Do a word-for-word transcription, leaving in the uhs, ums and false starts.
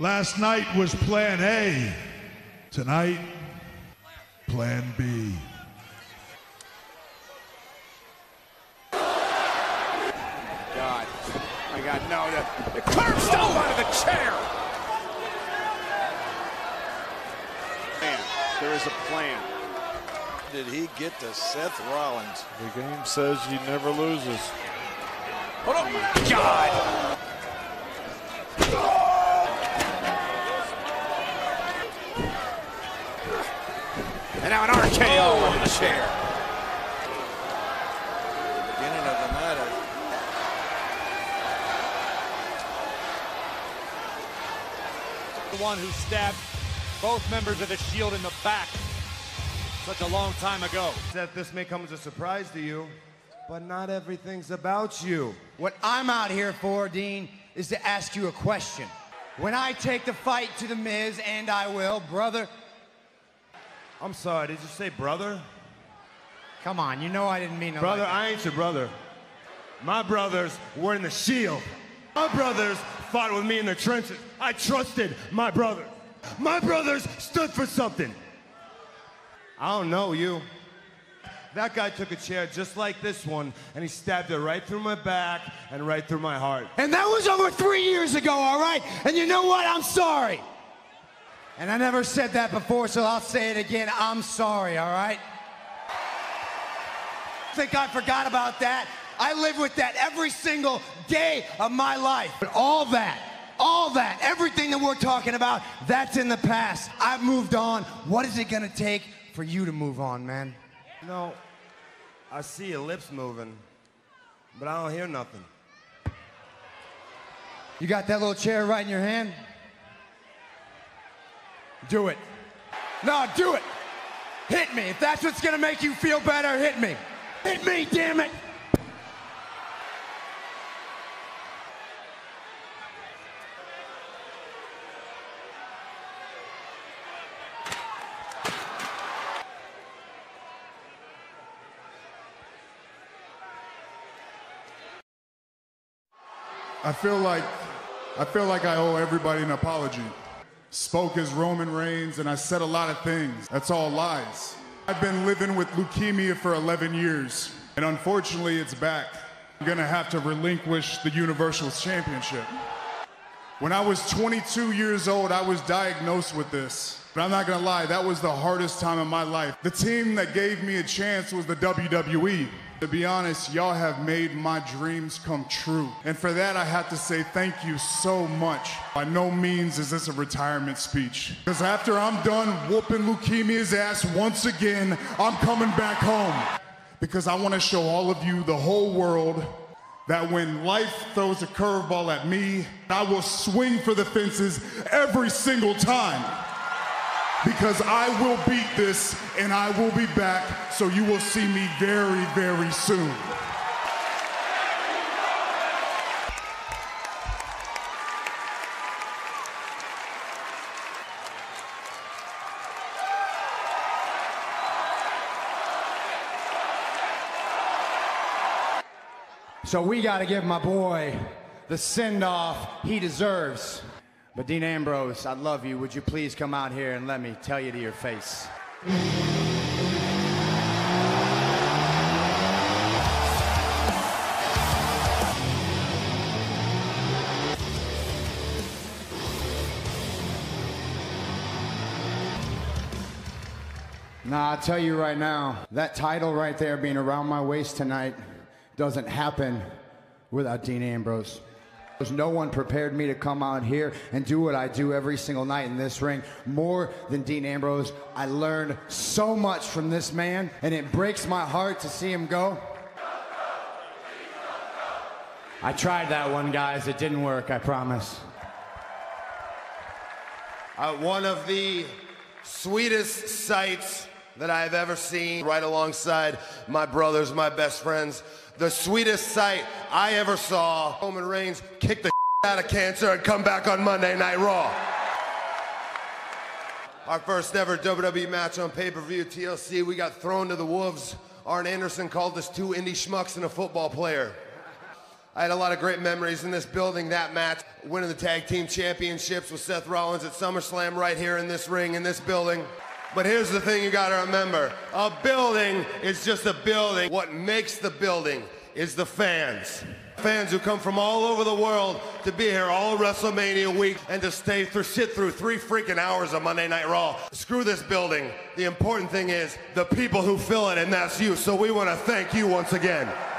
Last night was plan A. Tonight, plan B. God. My God, no. The, the curb stomp out of the chair. Man, there is a plan. Did he get to Seth Rollins? The game says he never loses. Hold on. Oh my God. And now an R K O on the chair. The beginning of the night. The one who stabbed both members of the Shield in the back such a long time ago. That this may come as a surprise to you, but not everything's about you. What I'm out here for, Dean, is to ask you a question. When I take the fight to The Miz, and I will, brother. I'm sorry, did you say brother? Come on, you know I didn't mean it. Brother, like I ain't your brother. My brothers were in the Shield. My brothers fought with me in the trenches. I trusted my brothers. My brothers stood for something. I don't know you. That guy took a chair just like this one, and he stabbed it right through my back and right through my heart. And that was over three years ago, all right? And you know what? I'm sorry. And I never said that before, so I'll say it again. I'm sorry, all right? Think I forgot about that? I live with that every single day of my life. But all that, all that, everything that we're talking about, that's in the past. I've moved on. What is it gonna take for you to move on, man? You know, I see your lips moving, but I don't hear nothing. You got that little chair right in your hand? Do it. No, do it. Hit me. If that's what's gonna make you feel better, hit me. Hit me, damn it. I feel like I feel like I owe everybody an apology. Spoke as Roman Reigns and I said a lot of things. That's all lies. I've been living with leukemia for eleven years and unfortunately it's back. I'm gonna have to relinquish the Universal Championship. When I was twenty-two years old, I was diagnosed with this. But I'm not gonna lie, that was the hardest time of my life. The team that gave me a chance was the W W E. To be honest, y'all have made my dreams come true. And for that, I have to say thank you so much. By no means is this a retirement speech. Because after I'm done whooping leukemia's ass once again, I'm coming back home. Because I want to show all of you, the whole world, that when life throws a curveball at me, I will swing for the fences every single time. Because I will beat this and I will be back, so you will see me very, very soon. So we gotta give my boy the send-off he deserves. But Dean Ambrose, I love you. Would you please come out here and let me tell you to your face? Nah, I'll tell you right now, that title right there being around my waist tonight doesn't happen without Dean Ambrose. No one prepared me to come out here and do what I do every single night in this ring. More than Dean Ambrose, I learned so much from this man, and it breaks my heart to see him go. I tried that one, guys. It didn't work, I promise. Uh, one of the sweetest sights that I've ever seen, right alongside my brothers, my best friends. The sweetest sight I ever saw. Roman Reigns kick the out of cancer and come back on Monday Night Raw. Our first ever W W E match on pay-per-view, T L C, we got thrown to the wolves. Arn Anderson called us two indie schmucks and a football player. I had a lot of great memories in this building, that match, winning the tag team championships with Seth Rollins at SummerSlam right here in this ring, in this building. But here's the thing you gotta remember. A building is just a building. What makes the building is the fans. Fans who come from all over the world to be here all WrestleMania week and to stay through, sit through three freaking hours of Monday Night Raw. Screw this building. The important thing is the people who fill it, and that's you. So we wanna thank you once again.